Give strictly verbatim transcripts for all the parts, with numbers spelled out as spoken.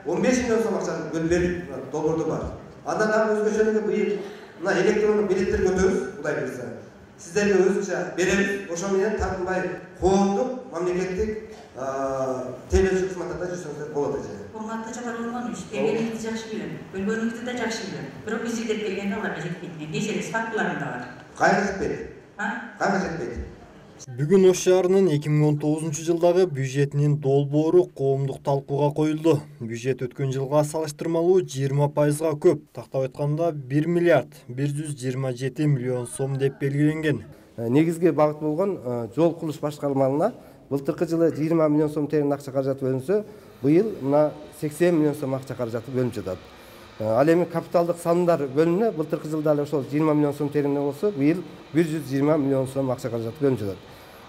он беш миллион сом акча бөлүнбек долбоордо бар. Андан дагы өзгөчөлүгү быйыл мына электрондук билеттер көтөрөбүз, Кудай буйрса. Сиздерге өзүнчө беребиз. Ошо менен тартынбай коомдук, мамлекеттик телевизион кызматтарда жүрсөңүздөр болот эже. Урматтуу чакырылганыбыз, келгениңизди жакшы билем, бөлгөнүңүздү да жакшы билем. Бирок биз издеп келгенде аларга жетпейт. Кечиреңиз, фактыларым да бар. Кайга жетпейт? А? Кайга жетпейт? Бүгүн Ош шаарынын эки миң он тогузунчу жылдагы бюджетинин долбоору коомдук талкууга коюлду. Бюджет өткөн жылга салыштырмалуу жыйырма пайызга көп, тактап айтканда бир миллиард бир жүз жыйырма жети миллион сом деп белгиленген. Негизги багыт болгон жол курулуш башкармаларына былтыркы жылы жыйырма миллион сом терин акча каражаты бөлүнсө, быйыл мына сексен миллион сом акча каражаты бөлүнүп жатат. Ал эми капиталдык сандар бөлүнүп, былтыркы жылда эле ошол жыйырма миллион сом терин болсо, быйыл бир жүз жыйырма миллион сом акча каражаты бөлүнүп жатат.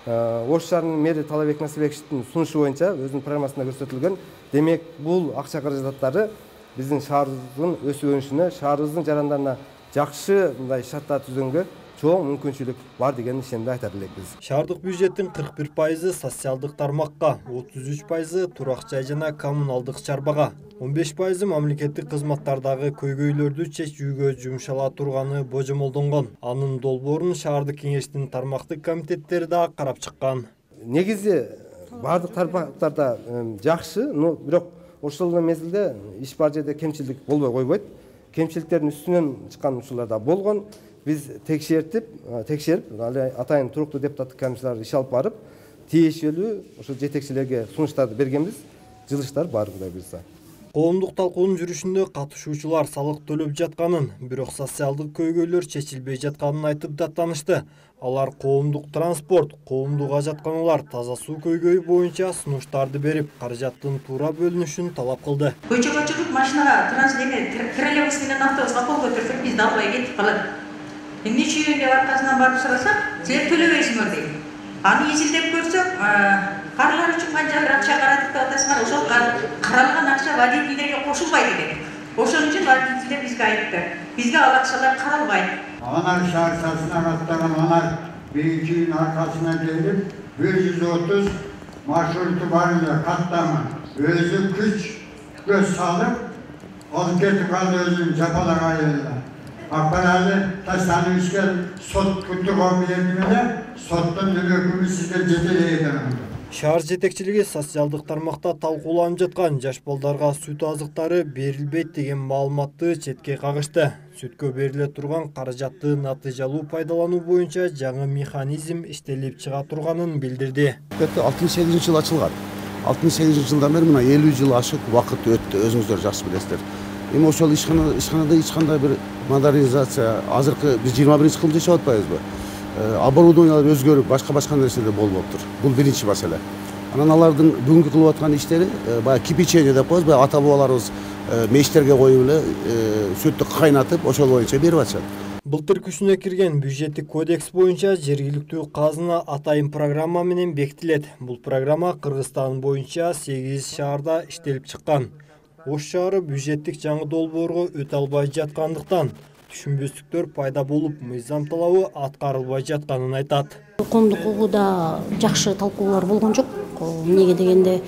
Ош шаарынын мэри Талабек Насибековичтин сунушу боюнча өзүнүн программасында көрсөтүлгөн, демек бул акча каражаттары биздин шаарыбыздын өсүп-өнүшүнө, шаарыбыздын жарандарына жакшы мындай шарттар түзгөнгө чоң мүмкүнчүлүк бар деген ишенди айтар элекпиз. Шаардык бюджеттин кырк бир пайызы социалдык тармакка, отуз үч пайызы турак жай жана коммуналдык чарбага, он беш пайызы мамлекеттик кызматтардагы көйгөйлөрдү чечүүгө жумшала турганы божомолдонгон. Анын долбоорун шаардык кеңештин тармактык комитеттери да карап чыккан. Негизи бардык тармактарда жакшы, но бирок ошол эле мезгилде иш бар жерде кемчилдик болбой койбойт. Кемчиликтердин үстүнөн чыккан учурлар да болгон. Биз текшертип, текшерип, атайын туруктуу депутаттык комиссиялар иш алып барып, тиешелүү ошо жетекчилерге сунуштарды бергенбиз. Жылыштар бар, Кудай буйрса. Коомдук талкуунун жүрүшүндө катышуучулар салык төлөп жатканын, бирок социалдык көйгөйлөр чечилбей жатканын айтып даттанышты. Алар коомдук транспорт, коомдук ажатканалар, таза суу көйгөйү боюнча сунуштарды берип, каражаттын туура бөлүнүшүн талап кылды. Көчөгө чыгып машинага транспорт троллейбус менен автобуска кол көтөрсөк, бизди албай кетип калат. Эмнече үйүн деп аркасынан барып сурасак, силер төлөбөйсүңөр дейт. Аны изилдеп көрсөк, карлар үчүн канча акча карадык деп атасыңар, ошол каралган акча водительдерге кошулбайт экен. Ошон үчүн водительдер бизге айтты. Бизге ал акчалар каралбайт. Анар шаарчасына каттаган анар биринчи үйүн аркасына келип, бир жүз отуз маршруту бар эле каттама. Өзү күч көз салып, алып кетип калды өзүнүн жапалагай эле. Апаралы таштанып ишкен сот күттүгөн менен соттун өкүмү сизге жетелейген. Шаар жетекчилиги социалдык тармакта талкууланып жаткан жаш балдарга сүт азыктары берилбейт деген маалыматты четке кагышты. Сүткө бериле турган каражатты натыйжалуу пайдалануу боюнча жаңы механизм иштелип чыга турганын билдирди. алтымыш сегизинчи жыл ачылган. алтымыш сегизинчи жылдан бери мына элүү жыл ашык убакыт өттү, өзүңүздөр жакшы билесиздер. Эми ошол ишкана ишканада эч кандай бир модернизация, азыркы биз жыйырма биринчи кылымда жашап атпайбызбы? Оборудованиялар өзгөрүп, башка-башка нерселер болуптур. Бул биринчи маселе. Анан алардын бүгүнкү кылып аткан иштери баягы кипичение деп коебуз, баягы ата бабаларыбыз мештерге коюп эле сүттү кайнатып, ошол боюнча берип атышат. Былтыр күчүнө кирген бюджеттик кодекс боюнча жергиликтүү казына атайын программа менен бекитилет. Бул программа Кыргызстан боюнча сегиз шаарда иштелип чыккан. Ош шаары бюджеттик жаңы долбоорго өтө албай жаткандыктан түшүнбөстүктөр пайда болуп, мыйзам талабы аткарылбай жатканын айтат. Коомдук угууда жакшы талкуулар болгон жок. Эмнеге дегенде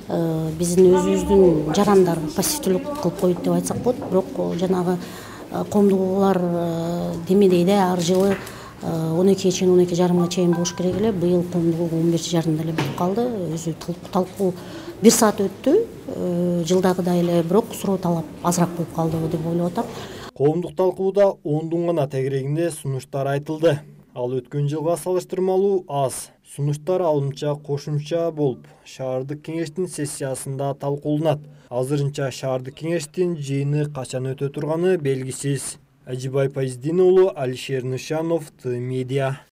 биздин өзүбүздүн жарандар пассивдүүлүк кылып коет деп айтсак болот. Бирок жанагы коомдук угуулар демедей да ар жылы он экиге чейин, он эки жарымга чейин болуш керек эле. Быйыл коомдук угуу он биринчи жарымда эле бүтүп калды. Өзү талкуу бир саат өттү. Жылдагыдай эле, бирок суроо талап азыраак болуп калды деп ойлоп атам. Коомдук талкууда ондун гана тегерегинде сунуштар айтылды. Ал өткөн жылга салыштырмалуу аз. Сунуштар алымча кошумча болуп, шаардык кеңештин сессиясында талкууланат. Азырынча шаардык кеңештин жыйыны качан өтө турганы белгисиз. Ажибай Пайздин уулу, Алишер Нышанов, Т Медиа.